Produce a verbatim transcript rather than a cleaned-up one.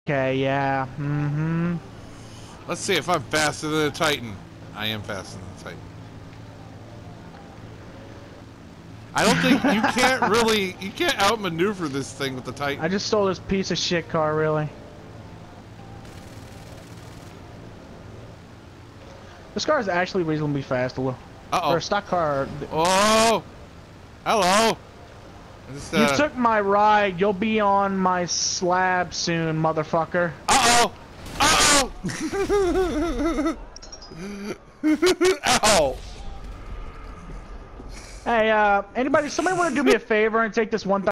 Okay, yeah. Mm-hmm. Let's see if I'm faster than a Titan. I am faster than a Titan. I don't think you can't really, you can't outmaneuver this thing with the Titan. I just stole this piece of shit car, really. This car is actually reasonably fast. Uh-oh. For a stock car. Oh! Hello! Just, uh... You took my ride. You'll be on my slab soon, motherfucker. Uh-oh! Uh-oh! Ow! Hey, uh, anybody, somebody want to do me a favor and take this one